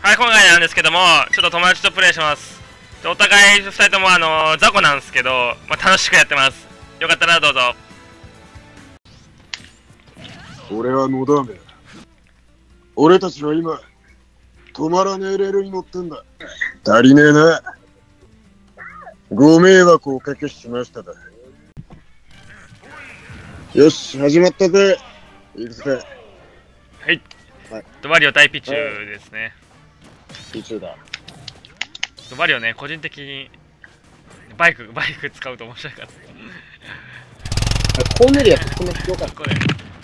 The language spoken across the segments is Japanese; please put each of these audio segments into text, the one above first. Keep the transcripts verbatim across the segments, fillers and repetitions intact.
はい、今回なんですけども、ちょっと友達とプレイします。お互いふたりともあの雑魚なんですけど、まあ、楽しくやってます。よかったらどうぞ。 俺はのだめ。俺たちは今、止まらねえレールに乗ってんだ。足りねえな。ご迷惑をおかけしましただ。よし、始まったぜ。行くぜ。 はい。 はい、 ワリオ対ピチューですね。 ピチューだ。 ワリオね、個人的にバイク、バイク使うと面白かった。 コーネリアってこんな広かった。 これ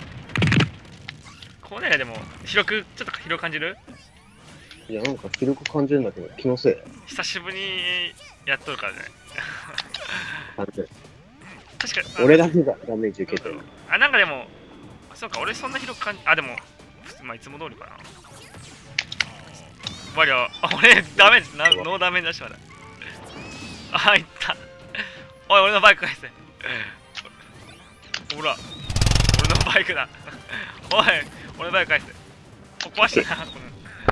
コーネリアでも広く、ちょっと広く感じる？ いや、なんか広く感じるんだけど、気のせい。 久しぶりにやっとるからね。 感じる。 確かに。 俺だけがダメージ受けてる。 あ、なんかでも、そうか、俺そんな広く感じ、あ、でも、まあ、いつも通りかな。ワリオ、あ、俺、ダメージ、なノーダメージ出しまだ。あ、いった。おい、俺のバイク返せ。ほら、俺のバイクだ。おい、俺のバイク返せ。お、壊したな、この。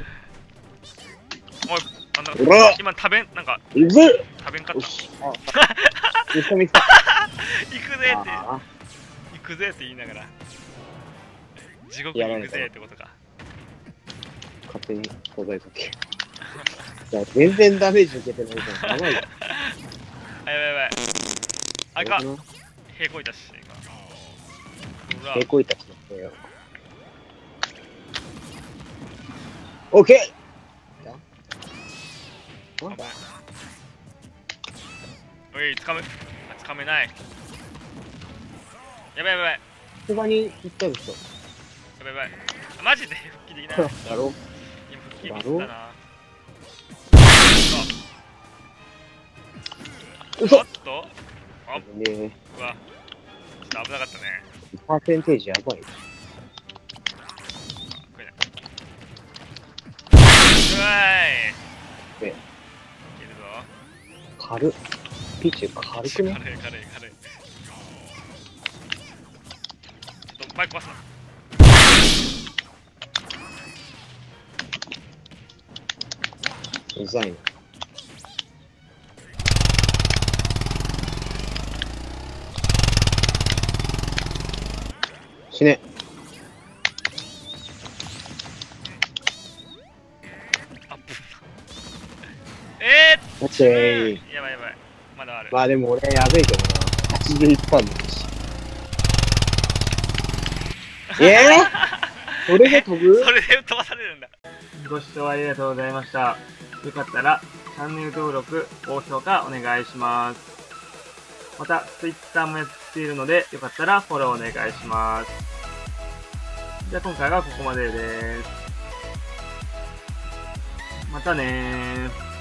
おい、あんな、今食べん、なんか、 行くぜ。 食べんかった。 行くぜって、 行くぜって言いながら、地獄に行くぜってことか。 勝手に小材かけ。いや、全然ダメージ受けてないじゃん。やばいよ。 あ、やばいやばい。あいか、平行いたし、 平行いたしだよ。オッケー。なんだ。 おい、つかめ、あ、つかめない。やばいやばい。 そばに行ったでしょ。 やばいやばい。マジで復帰できない。だろ。 今復帰ミスったな。 嘘。 おっと。あ、ね、うわ。ちょっと危なかったね。 パーセンテージやばい。 うわーい。いけるぞ。 軽っ。ピッチ軽くね。 軽い軽い軽い。ちょっとバイク壊すな。 うざいな。死ね。 あっぶえー、 オッケー。 やばいやばい。まだある。 まあでも俺やべえけどな。はちじゅういちパーセントだし。えぇ、ー、それで飛ぶ？ それで飛ばされるんだ。 ご視聴ありがとうございました。よかったらチャンネル登録、高評価お願いします。また Twitter もやっているので、よかったらフォローお願いします。じゃあ今回はここまでです。またねー。